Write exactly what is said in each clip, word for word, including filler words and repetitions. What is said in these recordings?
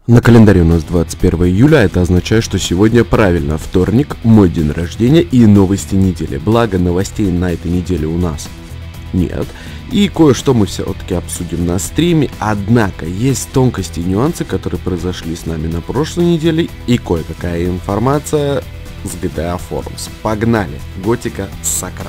На календаре у нас двадцать первое июля, это означает, что сегодня правильно вторник, мой день рождения и новости недели. Благо новостей на этой неделе у нас нет. И кое-что мы все-таки обсудим на стриме. Однако есть тонкости и нюансы, которые произошли с нами на прошлой неделе. И кое-какая информация с джи ти эй Forums. Погнали! Готика Сократ.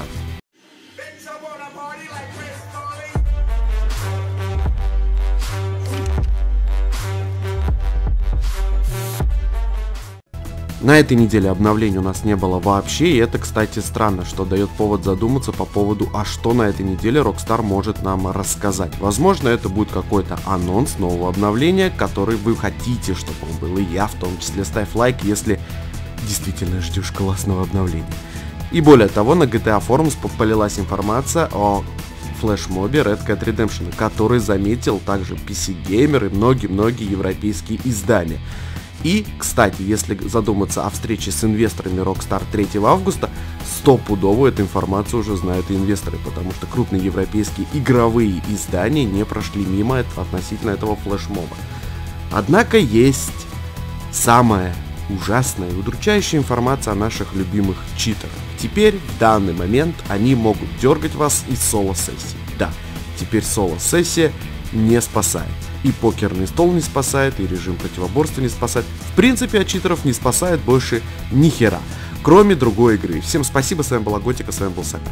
На этой неделе обновлений у нас не было вообще, и это, кстати, странно, что дает повод задуматься по поводу, а что на этой неделе Rockstar может нам рассказать. Возможно, это будет какой-то анонс нового обновления, который вы хотите, чтобы он был, и я в том числе. Ставь лайк, если действительно ждешь классного обновления. И более того, на джи ти эй Forums полилась информация о флешмобе Red Cat Redemption, который заметил также пи си Gamer и многие-многие европейские издания. И, кстати, если задуматься о встрече с инвесторами Rockstar третьего августа, стопудово эту информацию уже знают и инвесторы, потому что крупные европейские игровые издания не прошли мимо относительно этого флешмоба. Однако есть самая ужасная и удручающая информация о наших любимых читерах. Теперь, в данный момент, они могут дергать вас из соло-сессии. Да, теперь соло-сессия не спасает. И покерный стол не спасает, и режим противоборства не спасает. В принципе, от читеров не спасает больше ни хера, кроме другой игры. Всем спасибо, с вами была Готика, с вами был Сократ.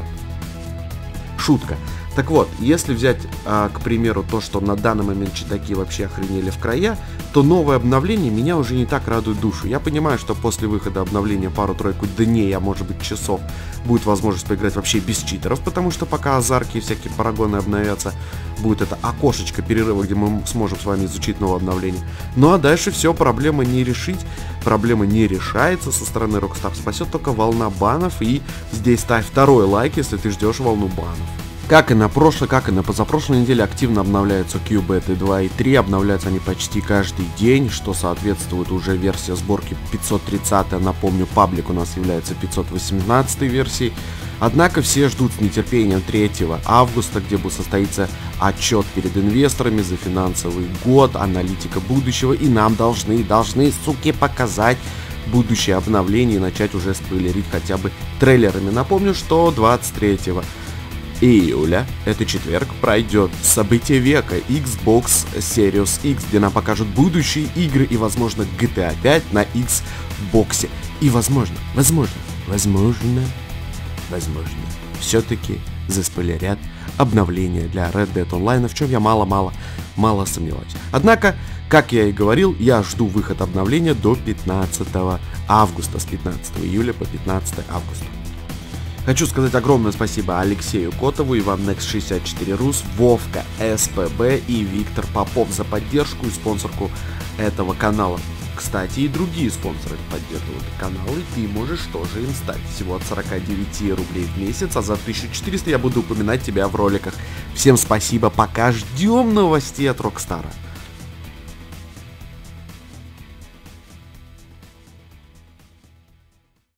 Шутка. Так вот, если взять, а, к примеру, то, что на данный момент читаки вообще охренели в края, то новое обновление меня уже не так радует душу. Я понимаю, что после выхода обновления пару-тройку дней, а может быть часов, будет возможность поиграть вообще без читеров, потому что пока азарки и всякие парагоны обновятся, будет это окошечко перерыва, где мы сможем с вами изучить новое обновление. Ну а дальше все, проблема не решить, проблема не решается со стороны Rockstar, спасет только волна банов, и здесь ставь второй лайк, если ты ждешь волну банов. Как и на прошлой, как и на позапрошлой неделе активно обновляются Q-Beta два и три, обновляются они почти каждый день, что соответствует уже версия сборки пятьсот тридцать, напомню, паблик у нас является пятьсот восемнадцатой версией. Однако все ждут с нетерпением третьего августа, где будет состоиться отчет перед инвесторами за финансовый год, аналитика будущего, и нам должны, должны, суки, показать будущее обновление и начать уже спойлерить хотя бы трейлерами. Напомню, что двадцать третьего июля, это четверг, пройдет событие века Xbox Series X, где нам покажут будущие игры и, возможно, джи ти эй пять на Xbox. И, возможно, возможно, возможно, возможно, все-таки заспойлерят обновление для Red Dead Online, в чем я мало-мало, мало сомневаюсь. Однако, как я и говорил, я жду выход обновления до пятнадцатого августа, с пятнадцатого июля по пятнадцатое августа. Хочу сказать огромное спасибо Алексею Котову, Иван Некс шестьдесят четыре Рус, Вовка эс пэ бэ и Виктор Попов за поддержку и спонсорку этого канала. Кстати, и другие спонсоры поддерживают канал, и ты можешь тоже им стать. Всего от сорока девяти рублей в месяц, а за тысячу четыреста я буду упоминать тебя в роликах. Всем спасибо, пока ждем новостей от Rockstar.